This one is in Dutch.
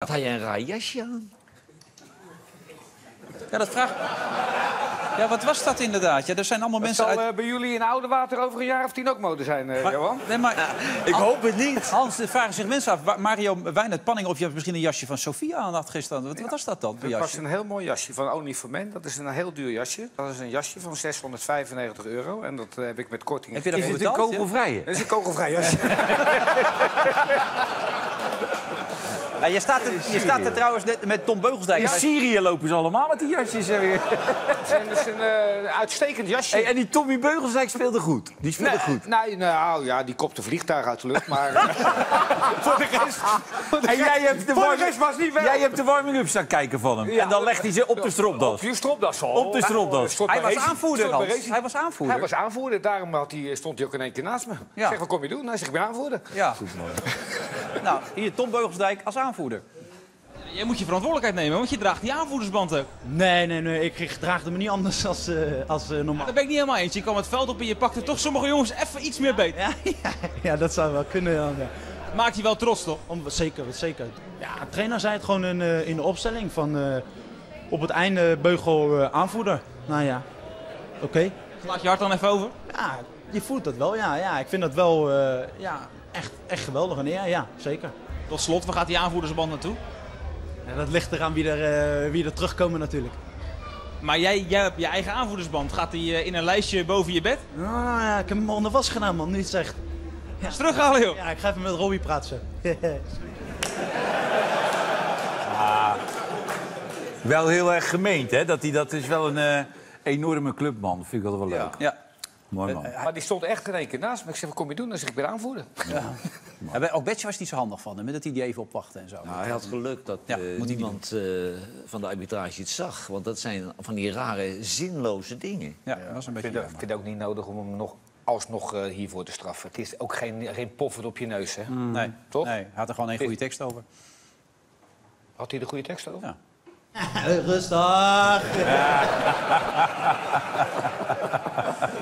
Wat had jij een raar jasje aan? Ja, dat vraag... Ja, wat was dat inderdaad? Ja, er zijn allemaal mensen zal uit... bij jullie in Oudewater over een jaar of 10 ook mode zijn, Johan? Nee, maar... Ik hoop het niet. Hans, er vragen zich mensen af. Mario Wijn Panning, of je misschien een jasje van Sofia aan had gisteren. Wat was dat dan, voor Dat was jasje? een heel mooi jasje van Only for Men. Dat is een heel duur jasje. Dat is een jasje van €695. En dat heb ik met korting. Heb je dat Is het betaald? een kogelvrije? Dat is een kogelvrij jasje. Ja, je staat er trouwens net met Tom Beugelsdijk. In Syrië lopen ze allemaal met die jasjes. Het is een uitstekend jasje. Hey, en die Tommy Beugelsdijk speelde goed. Die speelde goed. Nee, nou ja, die kopte vliegtuig uit de lucht, maar... voor de rest... En jij hebt de niet warming-up staan kijken van hem. Ja. En dan legt hij ze op de stropdas. Op je stropdas al. Op de stropdas. Hij was aanvoerder, Hans. Hij was aanvoerder. Hij was aanvoerder, daarom stond hij ook in één keer naast me. Ja. Ik zeg, wat kom je doen? Hij zegt, ik ben aanvoerder. Ja. Nou, hier Tom Beugelsdijk als aanvoerder. Jij moet je verantwoordelijkheid nemen, want je draagt die aanvoerdersband ook. Nee. Ik draagde me niet anders als normaal. Daar ben ik niet helemaal eens. Je kwam het veld op en je pakte toch sommige jongens even iets meer beet. Ja, dat zou wel kunnen. Ja. Maakt je wel trots, toch? Zeker. Ja, de trainer zei het gewoon in de opstelling van op het einde beugel aanvoerder. Nou ja, oké. Laat je hart dan even over. Ja, je voelt dat wel. Ja, ik vind dat wel echt geweldig. En ja, zeker. Tot slot, waar gaat die aanvoerdersband naartoe? Ja, dat ligt eraan wie er terugkomen natuurlijk. Maar jij hebt je eigen aanvoerdersband. Gaat die in een lijstje boven je bed? Ah, ja, ik heb hem onder was gedaan, man. Nu het zegt. Eens terughalen, joh. Ja, ik ga even met Robbie praten. Wel heel erg gemeend, hè? Dat is wel een enorme clubman. Vind ik altijd wel leuk. Ja. Mooi man. Maar die stond echt in één keer naast me. Ik zeg, wat kom je doen? Dan zeg ik, ik ben aanvoerder. Ja, ook Betje was niet zo handig van hem, dat hij die even opwachtte en zo. Nou, hij had geluk dat Ja, moet hij niemand van de arbitrage het zag. Want dat zijn van die rare, zinloze dingen. Ja, dat was een Ik beetje... vind het ook niet nodig om hem alsnog hiervoor te straffen. Het is ook geen poffer op je neus, hè? Nee, Toch? Nee, hij had er gewoon één goede tekst over. Had hij de goede tekst over? Ja. Rustig.